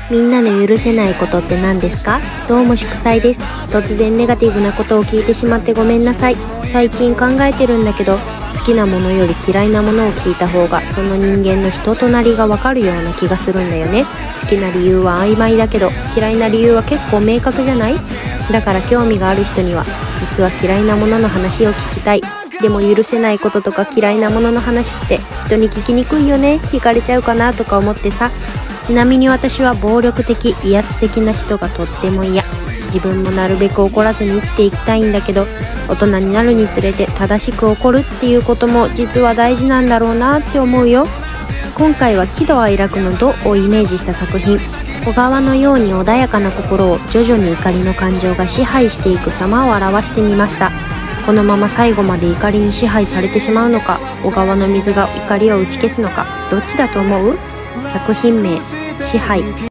みんなの許せないことって何ですか？どうも祝祭です。突然ネガティブなことを聞いてしまってごめんなさい。最近考えてるんだけど、好きなものより嫌いなものを聞いた方がその人間の人となりがわかるような気がするんだよね。好きな理由は曖昧だけど、嫌いな理由は結構明確じゃない？だから興味がある人には実は嫌いなものの話を聞きたい。でも許せないこととか嫌いなものの話って人に聞きにくいよね。惹かれちゃうかなとか思ってさ。ちなみに私は暴力的威圧的な人がとっても嫌。自分もなるべく怒らずに生きていきたいんだけど、大人になるにつれて正しく怒るっていうことも実は大事なんだろうなって思うよ。今回は喜怒哀楽の怒をイメージした作品。小川のように穏やかな心を徐々に怒りの感情が支配していく様を表してみました。このまま最後まで怒りに支配されてしまうのか、小川の水が怒りを打ち消すのか、どっちだと思う？作品名、支配。